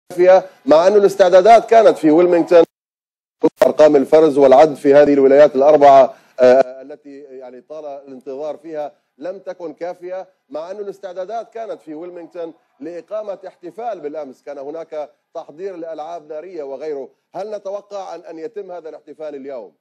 مع أن الاستعدادات كانت في ويلمنغتون. أرقام الفرز والعد في هذه الولايات الأربعة التي يعني طال الانتظار فيها لم تكن كافية، مع أن الاستعدادات كانت في ويلمنغتون لإقامة احتفال بالأمس. كان هناك تحضير لألعاب نارية وغيره. هل نتوقع أن يتم هذا الاحتفال اليوم؟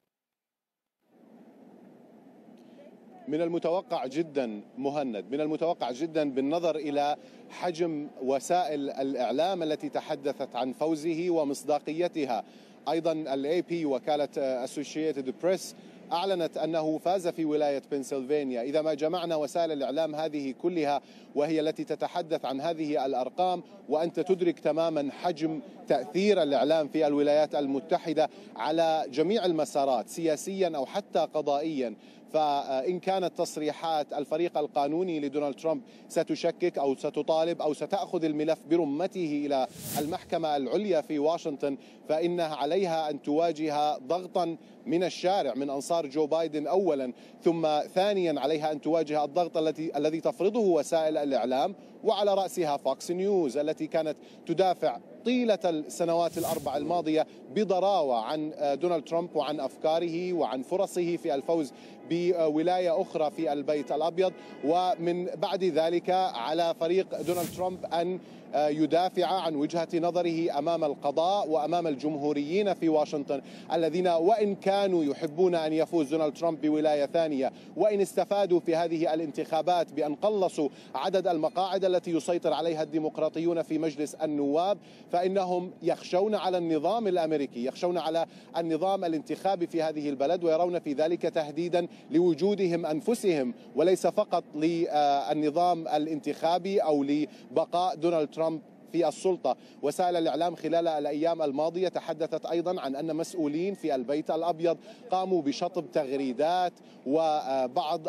من المتوقع جدا مهند، من المتوقع جدا بالنظر إلى حجم وسائل الإعلام التي تحدثت عن فوزه ومصداقيتها. أيضا الاي بي وكالة اسوشيتد بريس أعلنت أنه فاز في ولاية بنسلفانيا. إذا ما جمعنا وسائل الإعلام هذه كلها وهي التي تتحدث عن هذه الأرقام، وأنت تدرك تماما حجم تأثير الإعلام في الولايات المتحدة على جميع المسارات سياسيا أو حتى قضائيا، فإن كانت تصريحات الفريق القانوني لدونالد ترامب ستشكك أو ستطالب أو ستأخذ الملف برمته إلى المحكمة العليا في واشنطن، فإنها عليها أن تواجه ضغطا من الشارع من أنصار جو بايدن أولا، ثم ثانيا عليها أن تواجه الضغط الذي تفرضه وسائل الإعلام، وعلى رأسها فوكس نيوز التي كانت تدافع طيلة السنوات الأربع الماضية بضراوة عن دونالد ترامب وعن أفكاره وعن فرصه في الفوز بولاية أخرى في البيت الأبيض. ومن بعد ذلك على فريق دونالد ترامب أن يدافع عن وجهة نظره أمام القضاء وأمام الجمهوريين في واشنطن، الذين وإن كانوا يحبون أن يفوز دونالد ترامب بولاية ثانية، وإن استفادوا في هذه الانتخابات بأن قلصوا عدد المقاعد التي يسيطر عليها الديمقراطيون في مجلس النواب، فإنهم يخشون على النظام الأمريكي، يخشون على النظام الانتخابي في هذه البلد، ويرون في ذلك تهديدا لوجودهم أنفسهم وليس فقط للنظام الانتخابي أو لبقاء دونالد ترامب في السلطة. وسائل الإعلام خلال الأيام الماضية تحدثت أيضا عن أن مسؤولين في البيت الأبيض قاموا بشطب تغريدات وبعض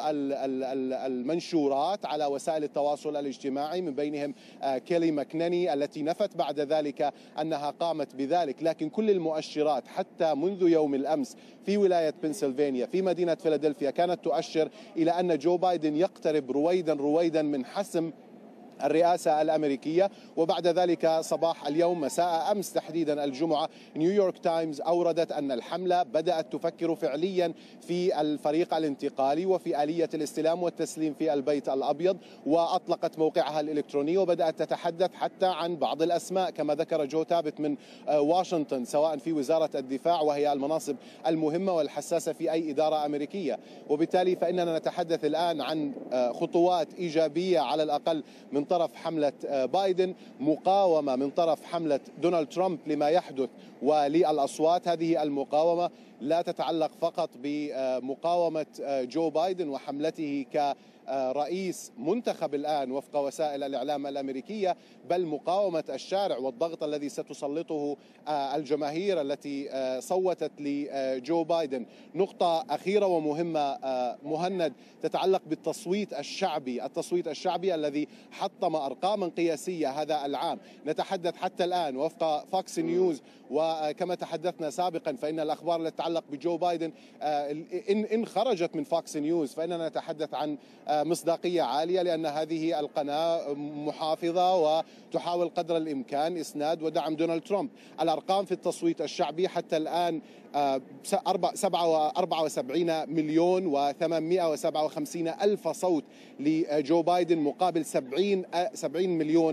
المنشورات على وسائل التواصل الاجتماعي، من بينهم كيلي ماكناني التي نفت بعد ذلك أنها قامت بذلك. لكن كل المؤشرات حتى منذ يوم الأمس في ولاية بنسلفانيا في مدينة فيلادلفيا كانت تؤشر إلى أن جو بايدن يقترب رويدا من حسم الرئاسة الأمريكية. وبعد ذلك صباح اليوم مساء أمس تحديدا الجمعة نيويورك تايمز أوردت أن الحملة بدأت تفكر فعليا في الفريق الانتقالي وفي آلية الاستلام والتسليم في البيت الأبيض، وأطلقت موقعها الإلكتروني وبدأت تتحدث حتى عن بعض الأسماء كما ذكر جو تابت من واشنطن، سواء في وزارة الدفاع وهي المناصب المهمة والحساسة في أي إدارة أمريكية. وبالتالي فإننا نتحدث الآن عن خطوات إيجابية على الأقل من طرف حملة بايدن، مقاومة من طرف حملة دونالد ترامب لما يحدث وللأصوات. هذه المقاومة لا تتعلق فقط بمقاومة جو بايدن وحملته كرئيس منتخب الآن وفق وسائل الإعلام الأمريكية، بل مقاومة الشارع والضغط الذي ستسلطه الجماهير التي صوتت لجو بايدن. نقطة أخيرة ومهمة مهند تتعلق بالتصويت الشعبي، التصويت الشعبي الذي حطم أرقاما قياسية هذا العام. نتحدث حتى الآن وفق فوكس نيوز، وكما تحدثنا سابقا فإن الأخبار التي تتعلق بجو بايدن إن خرجت من فوكس نيوز فإننا نتحدث عن مصداقية عالية، لأن هذه القناة محافظة وتحاول قدر الإمكان إسناد ودعم دونالد ترامب. الأرقام في التصويت الشعبي حتى الآن 74 مليون و857 ألف صوت لجو بايدن مقابل 70 مليون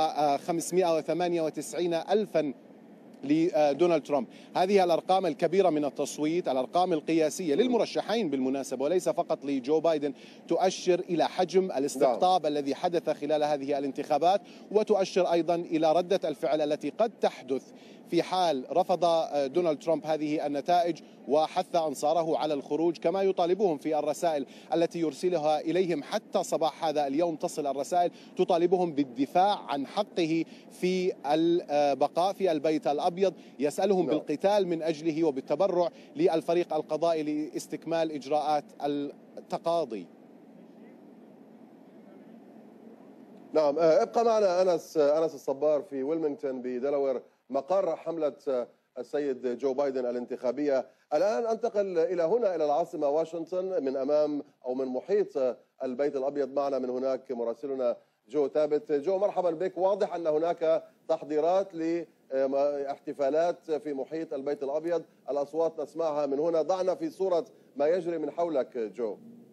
و598 ألفا لدونالد ترامب. هذه الأرقام الكبيرة من التصويت، الأرقام القياسية للمرشحين بالمناسبة وليس فقط لجو بايدن، تؤشر إلى حجم الاستقطاب الذي حدث خلال هذه الانتخابات، وتؤشر أيضا إلى ردة الفعل التي قد تحدث في حال رفض دونالد ترامب هذه النتائج وحث أنصاره على الخروج، كما يطالبهم في الرسائل التي يرسلها إليهم. حتى صباح هذا اليوم تصل الرسائل تطالبهم بالدفاع عن حقه في البقاء في البيت الأبيض، يسألهم بالقتال من أجله وبالتبرع للفريق القضائي لاستكمال إجراءات التقاضي. نعم، ابقى معنا أنس الصبار في ويلمنغتون بدلاوير مقر حملة السيد جو بايدن الانتخابية. الآن أنتقل إلى هنا إلى العاصمة واشنطن من أمام أو من محيط البيت الأبيض. معنا من هناك مراسلنا جو ثابت. جو مرحبا بك. واضح أن هناك تحضيرات لاحتفالات في محيط البيت الأبيض، الأصوات نسمعها من هنا. ضعنا في صورة ما يجري من حولك جو.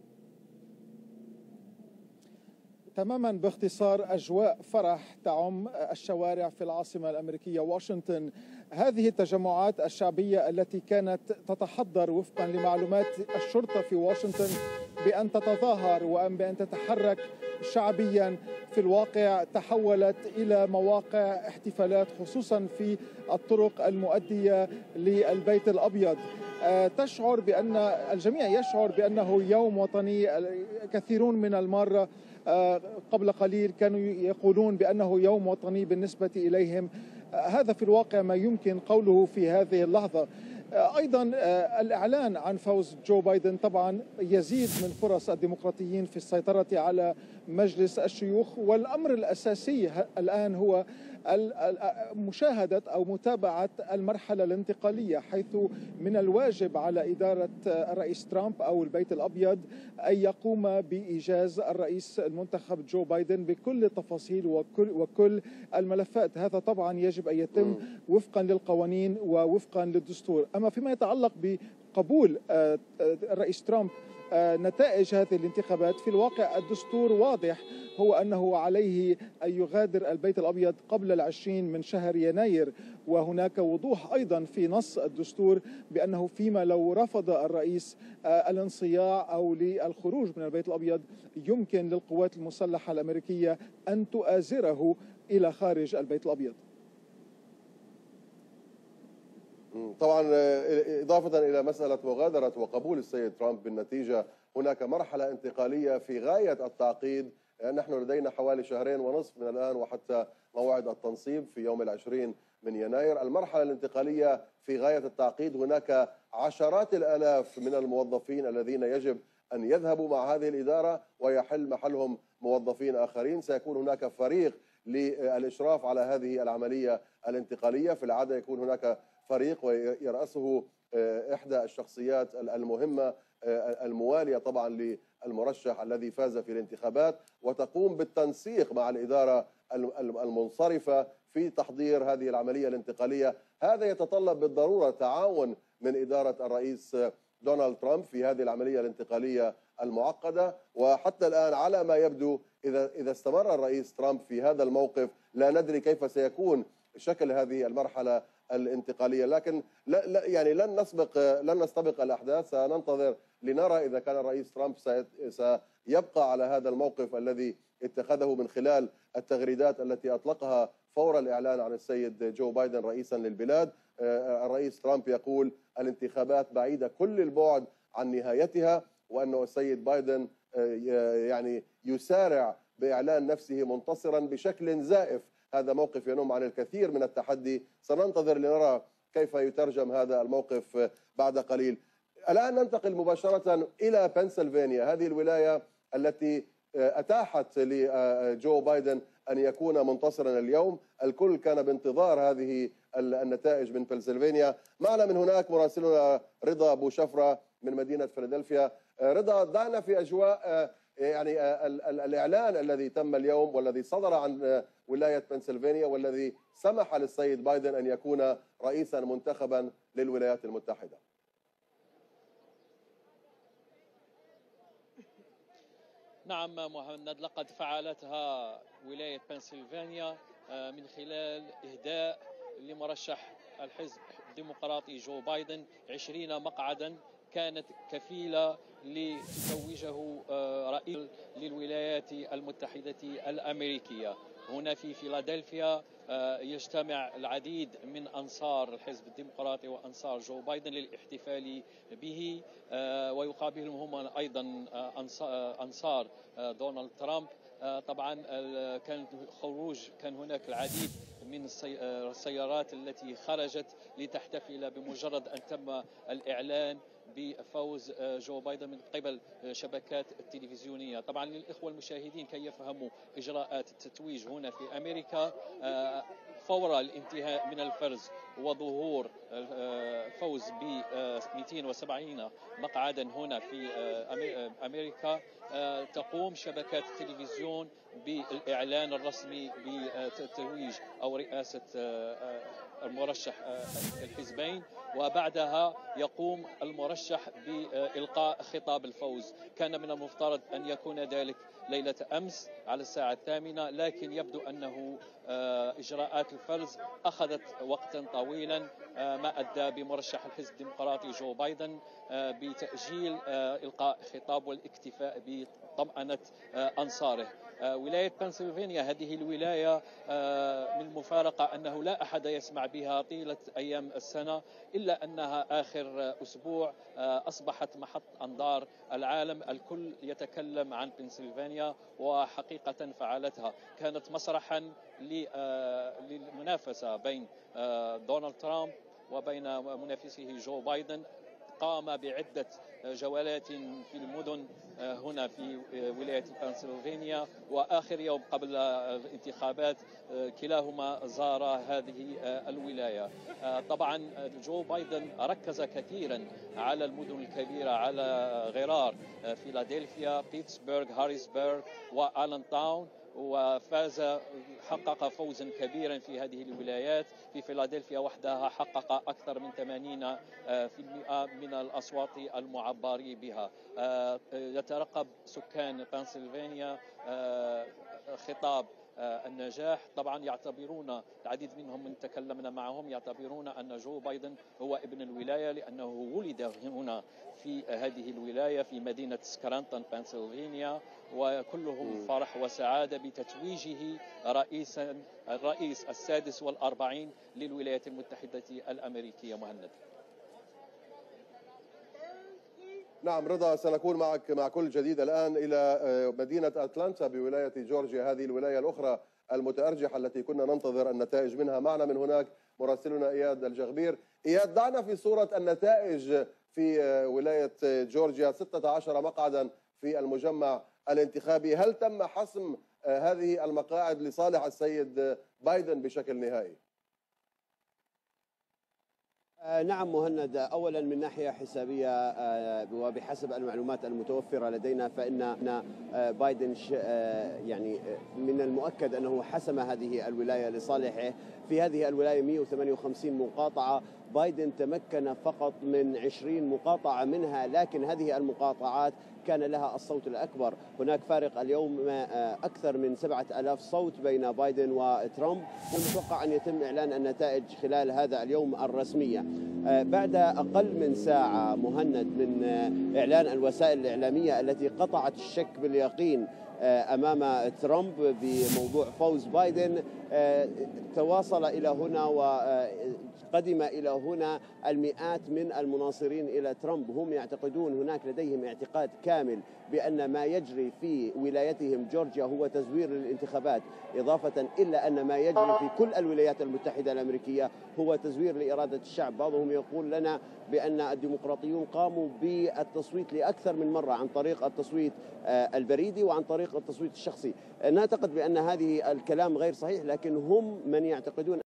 تماما باختصار، أجواء فرح تعم الشوارع في العاصمة الأمريكية واشنطن. هذه التجمعات الشعبية التي كانت تتحضر وفقا لمعلومات الشرطة في واشنطن بأن تتظاهر وأن بأن تتحرك شعبيا، في الواقع تحولت إلى مواقع احتفالات خصوصا في الطرق المؤدية للبيت الأبيض. تشعر بأن الجميع يشعر بأنه يوم وطني. كثيرون من المارة قبل قليل كانوا يقولون بأنه يوم وطني بالنسبة إليهم. هذا في الواقع ما يمكن قوله في هذه اللحظة. أيضا الإعلان عن فوز جو بايدن طبعا يزيد من فرص الديمقراطيين في السيطرة على مجلس الشيوخ، والأمر الأساسي الآن هو مشاهدة أو متابعة المرحلة الانتقالية، حيث من الواجب على إدارة الرئيس ترامب أو البيت الأبيض أن يقوم بإيجاز الرئيس المنتخب جو بايدن بكل التفاصيل وكل الملفات. هذا طبعا يجب أن يتم وفقا للقوانين ووفقا للدستور. أما فيما يتعلق بقبول الرئيس ترامب نتائج هذه الانتخابات، في الواقع الدستور واضح، هو أنه عليه أن يغادر البيت الأبيض قبل 20 من شهر يناير. وهناك وضوح أيضا في نص الدستور بأنه فيما لو رفض الرئيس الانصياع أو للخروج من البيت الأبيض، يمكن للقوات المسلحة الأمريكية أن تؤازره إلى خارج البيت الأبيض. طبعا إضافة إلى مسألة مغادرة وقبول السيد ترامب بالنتيجة، هناك مرحلة انتقالية في غاية التعقيد. نحن لدينا حوالي 2.5 شهر من الآن وحتى موعد التنصيب في يوم 20 من يناير. المرحلة الانتقالية في غاية التعقيد. هناك عشرات الآلاف من الموظفين الذين يجب أن يذهبوا مع هذه الإدارة ويحل محلهم موظفين آخرين. سيكون هناك فريق للإشراف على هذه العملية الانتقالية. في العادة يكون هناك فريق ويرأسه إحدى الشخصيات المهمة الموالية طبعا للمرشح الذي فاز في الانتخابات، وتقوم بالتنسيق مع الإدارة المنصرفة في تحضير هذه العملية الانتقالية. هذا يتطلب بالضرورة تعاون من إدارة الرئيس دونالد ترامب في هذه العملية الانتقالية المعقدة. وحتى الآن على ما يبدو إذا استمر الرئيس ترامب في هذا الموقف، لا ندري كيف سيكون شكل هذه المرحلة الانتقالية. لكن يعني لن نستبق الأحداث. سننتظر لنرى إذا كان الرئيس ترامب سيبقى على هذا الموقف الذي اتخذه من خلال التغريدات التي أطلقها فور الإعلان عن السيد جو بايدن رئيسا للبلاد. الرئيس ترامب يقول الانتخابات بعيدة كل البعد عن نهايتها، وأنه السيد بايدن يعني يسارع بإعلان نفسه منتصرا بشكل زائف. هذا موقف ينم عن الكثير من التحدي. سننتظر لنرى كيف يترجم هذا الموقف بعد قليل. الآن ننتقل مباشرة إلى بنسلفانيا، هذه الولاية التي أتاحت لجو بايدن أن يكون منتصرا اليوم. الكل كان بانتظار هذه النتائج من بنسلفانيا. معنا من هناك مراسلنا رضا أبو شفرة من مدينة فيلادلفيا. رضا، ضعنا في أجواء يعني الإعلان الذي تم اليوم والذي صدر عن ولاية بنسلفانيا والذي سمح للسيد بايدن أن يكون رئيسا منتخبا للولايات المتحدة. نعم مهند، لقد فعلتها ولاية بنسلفانيا من خلال إهداء لمرشح الحزب الديمقراطي جو بايدن 20 مقعدا كانت كفيلة لتتويجه رئيس للولايات المتحدة الأمريكية. هنا في فيلادلفيا يجتمع العديد من أنصار الحزب الديمقراطي وأنصار جو بايدن للاحتفال به، ويقابلهم هم أيضا أنصار دونالد ترامب. طبعا كان هناك العديد من السيارات التي خرجت لتحتفل بمجرد أن تم الإعلان بفوز جو بايدن من قبل شبكات التلفزيونية. طبعا للإخوة المشاهدين كي يفهموا إجراءات التتويج هنا في أمريكا، فور الانتهاء من الفرز وظهور فوز ب 270 مقعدا هنا في أمريكا، تقوم شبكات التلفزيون بالإعلان الرسمي بتتويج أو رئاسة المرشح الحزبين، وبعدها يقوم المرشح بإلقاء خطاب الفوز. كان من المفترض أن يكون ذلك ليلة أمس على الساعة 8، لكن يبدو أنه إجراءات الفرز أخذت وقتا طويلا، ما أدى بمرشح الحزب الديمقراطي جو بايدن بتأجيل إلقاء خطاب والاكتفاء بطمأنة أنصاره. ولاية بنسلفانيا هذه الولاية من المفارقة أنه لا أحد يسمع بها طيلة أيام السنة، إلا أنها آخر أسبوع أصبحت محط أنظار العالم. الكل يتكلم عن بنسلفانيا، وحقيقة فعلتها. كانت مسرحا للمنافسة بين دونالد ترامب وبين منافسه جو بايدن. قام بعدة جولات في المدن هنا في ولاية بنسلفانيا، وآخر يوم قبل الانتخابات كلاهما زار هذه الولاية. طبعا جو بايدن ركز كثيرا على المدن الكبيرة، على غرار فيلادلفيا، بيتسبرغ، هاريسبرغ وآلان تاون، وفاز، حقق فوزا كبيرا في هذه الولايات. في فيلادلفيا وحدها حقق أكثر من 80% من الأصوات المعبر بها. يترقب سكان بنسلفانيا خطاب النجاح. طبعا يعتبرون العديد منهم من تكلمنا معهم يعتبرون أن جو بايدن هو ابن الولاية، لأنه ولد هنا في هذه الولاية في مدينة سكرانتون بنسلفانيا، وكلهم فرح وسعادة بتتويجه الرئيس السادس والأربعين للولايات المتحدة الأمريكية. مهند. نعم رضا، سنكون معك مع كل جديد الآن إلى مدينة أتلانتا بولاية جورجيا، هذه الولاية الأخرى المتأرجحة التي كنا ننتظر النتائج منها. معنا من هناك مراسلنا إياد الجغبير. إياد، ضعنا في صورة النتائج في ولاية جورجيا، 16 مقعدا في المجمع الانتخابي. هل تم حسم هذه المقاعد لصالح السيد بايدن بشكل نهائي؟ نعم مهند، أولا من ناحية حسابية وبحسب المعلومات المتوفرة لدينا فإن بايدن يعني من المؤكد أنه حسم هذه الولاية لصالحه. في هذه الولاية 158 مقاطعة، بايدن تمكن فقط من 20 مقاطعة منها، لكن هذه المقاطعات كان لها الصوت الأكبر. هناك فارق اليوم أكثر من 7000 صوت بين بايدن وترامب، والمتوقع أن يتم إعلان النتائج خلال هذا اليوم الرسمية. بعد أقل من ساعة مهند من إعلان الوسائل الإعلامية التي قطعت الشك باليقين أمام ترامب بموضوع فوز بايدن، تواصل إلى هنا وقدم إلى هنا المئات من المناصرين إلى ترامب. هم يعتقدون، هناك لديهم اعتقاد كامل بأن ما يجري في ولايتهم جورجيا هو تزوير للانتخابات، إضافة إلى أن ما يجري في كل الولايات المتحدة الأمريكية هو تزوير لإرادة الشعب. بعضهم يقول لنا بأن الديمقراطيون قاموا بالتصويت لأكثر من مرة عن طريق التصويت البريدي وعن طريق التصويت الشخصي. نعتقد بأن هذه الكلام غير صحيح، لكن هم من يعتقدون